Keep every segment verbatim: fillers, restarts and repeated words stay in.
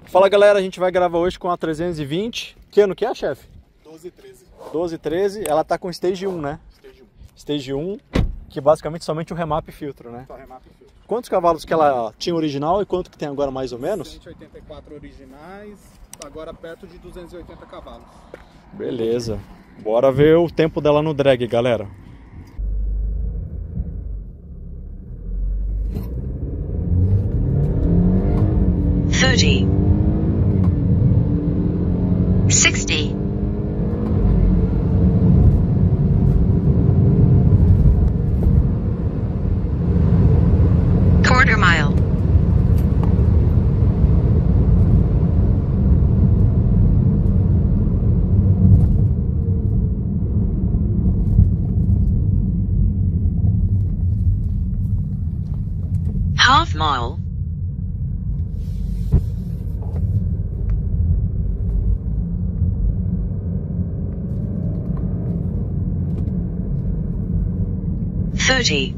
Fala galera, a gente vai gravar hoje com a trezentos e vinte. Que ano que é, chefe? doze, treze. doze, treze. Ela tá com Stage um, né? Stage um. Stage um, que basicamente somente o remap e filtro, né? Só remap e filtro. Quantos cavalos que ela tinha original e quanto que tem agora mais ou menos? cento e oitenta e quatro originais, agora perto de duzentos e oitenta cavalos. Beleza. Bora ver o tempo dela no drag, galera. thirty, sixty, quarter mile, half mile, thirty,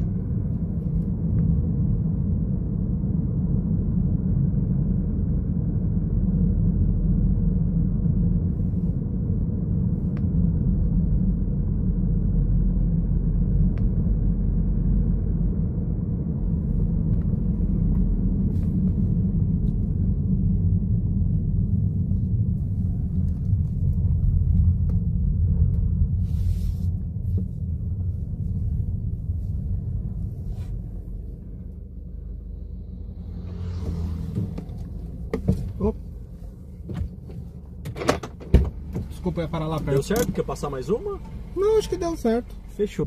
Oh. Desculpa, eu ia parar lá perto. Deu certo? Quer passar mais uma? Não, acho que deu certo. Fechou.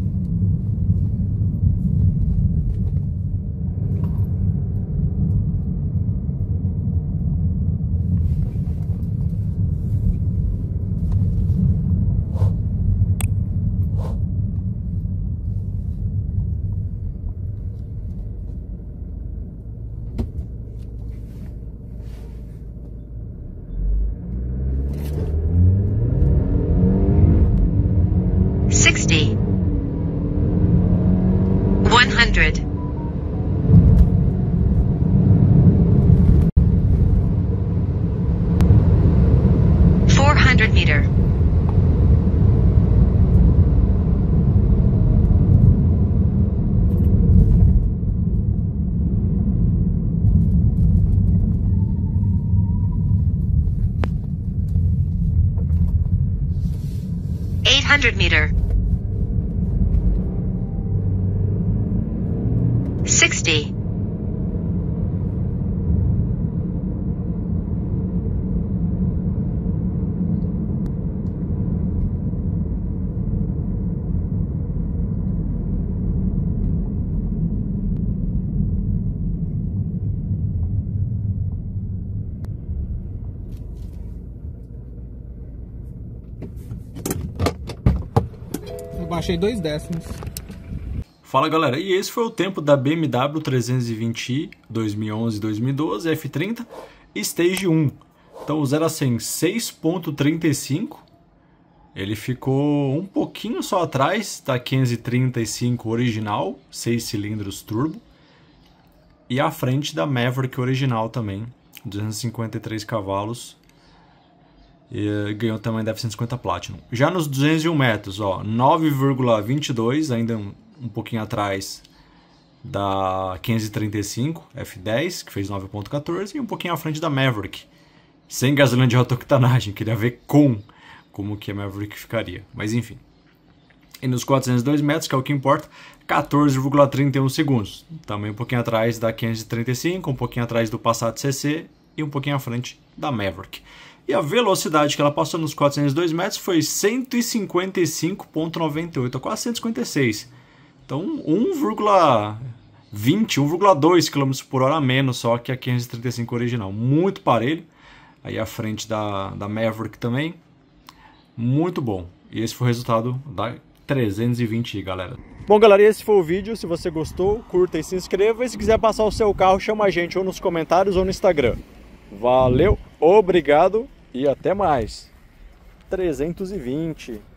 sixty, one hundred, four hundred meter, eight hundred meter, sixty, Eu baixei dois décimos. Fala galera, e esse foi o tempo da B M W trezentos e vinte i dois mil e onze dois mil e doze F trinta Stage um. Então o zero a cem seis ponto trinta e cinco. Ele ficou um pouquinho só atrás da quinhentos e trinta e cinco original, seis cilindros turbo. E à frente da Maverick original também, duzentos e cinquenta e três cavalos. E ganhou também da F cento e cinquenta Platinum. Já nos duzentos e um metros, ó, nove vírgula vinte e dois, ainda um, um pouquinho atrás da quinhentos e trinta e cinco F dez, que fez nove ponto quatorze, e um pouquinho à frente da Maverick. Sem gasolina de alta octanagem, queria ver com como que a Maverick ficaria, mas enfim. E nos quatrocentos e dois metros, que é o que importa, quatorze vírgula trinta e um segundos. Também um pouquinho atrás da quinhentos e trinta e cinco, um pouquinho atrás do Passat C C e um pouquinho à frente da Maverick. E a velocidade que ela passou nos quatrocentos e dois metros foi cento e cinquenta e cinco vírgula noventa e oito, quase cento e cinquenta e seis. Então um vírgula vinte, um vírgula dois quilômetros por hora a menos só que a quinhentos e trinta e cinco original. Muito parelho. Aí à frente da, da Maverick também. Muito bom. E esse foi o resultado da trezentos e vinte i, galera. Bom, galera, esse foi o vídeo. Se você gostou, curta e se inscreva. E se quiser passar o seu carro, chama a gente ou nos comentários ou no Instagram. Valeu, obrigado e até mais. trezentos e vinte.